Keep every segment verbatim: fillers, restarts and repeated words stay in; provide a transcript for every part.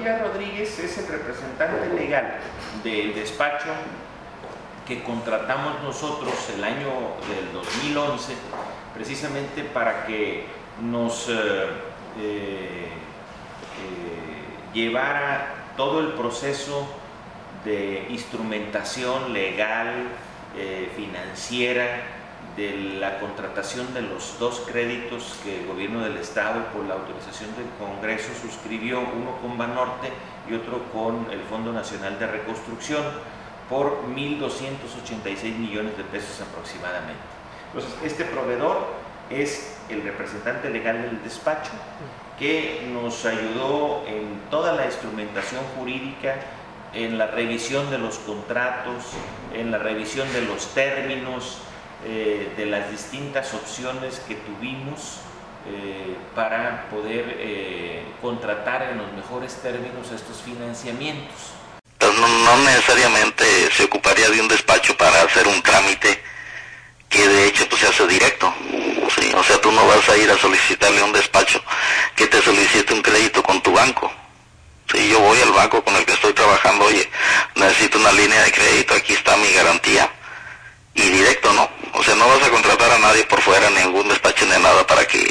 Díaz Rodríguez es el representante legal del despacho que contratamos nosotros el año del dos mil once, precisamente para que nos eh, eh, eh, llevara todo el proceso de instrumentación legal, eh, financiera, de la contratación de los dos créditos que el gobierno del estado, por la autorización del Congreso, suscribió, uno con Banorte y otro con el Fondo Nacional de Reconstrucción, por mil doscientos ochenta y seis millones de pesos aproximadamente. Entonces, este proveedor es el representante legal del despacho, que nos ayudó en toda la instrumentación jurídica, en la revisión de los contratos, en la revisión de los términos, eh, de las distintas opciones que tuvimos eh, para poder eh, contratar en los mejores términos estos financiamientos. No, no necesariamente se ocuparía de un despacho para hacer un trámite que de hecho pues se hace directo, ¿sí? O sea, tú no vas a ir a solicitarle a un despacho que te solicite un crédito con tu banco. Sí, yo voy al banco con el que estoy trabajando, oye, necesito una línea de crédito, aquí está mi garantía, y directo, ¿no? O sea, no vas a contratar a nadie por fuera, ningún despacho ni nada para que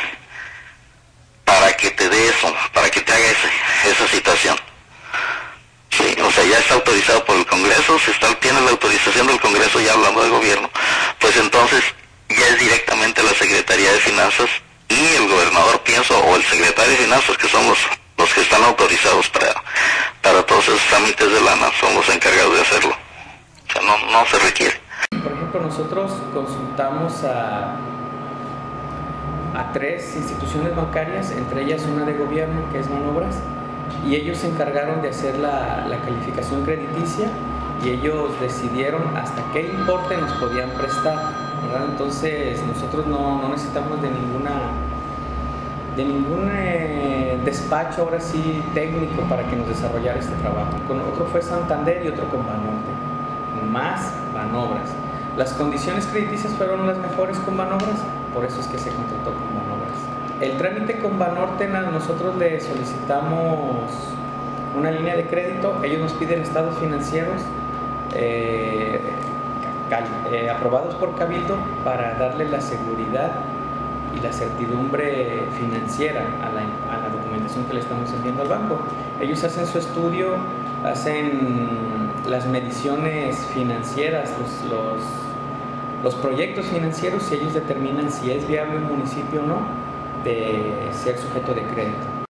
para que te dé eso, para que te haga ese, esa situación. Sí, o sea, ya está autorizado por el Congreso, si está, tiene la autorización del Congreso, ya hablando del gobierno, pues entonces ya es directamente la Secretaría de Finanzas y el gobernador, pienso, o el secretario de Finanzas, que son los, los que están autorizados para, para todos esos trámites de lana, son los encargados de hacerlo. O sea, no, no se requiere. Por ejemplo, nosotros consultamos a, a tres instituciones bancarias, entre ellas una de gobierno, que es Banobras, y ellos se encargaron de hacer la, la calificación crediticia y ellos decidieron hasta qué importe nos podían prestar, ¿verdad? Entonces nosotros no, no necesitamos de ninguna de ningún eh, despacho ahora sí técnico para que nos desarrollara este trabajo. Con otro fue Santander y otro con Banorte, más Banobras. Las condiciones crediticias fueron las mejores con Banobras, por eso es que se contrató con Banobras. El trámite con Banorte, nosotros le solicitamos una línea de crédito, ellos nos piden estados financieros eh, eh, aprobados por Cabildo para darle la seguridad y la certidumbre financiera a la, a la documentación que le estamos enviando al banco. Ellos hacen su estudio, hacen las mediciones financieras, los, los, los proyectos financieros, y ellos determinan si es viable un municipio o no de ser sujeto de crédito.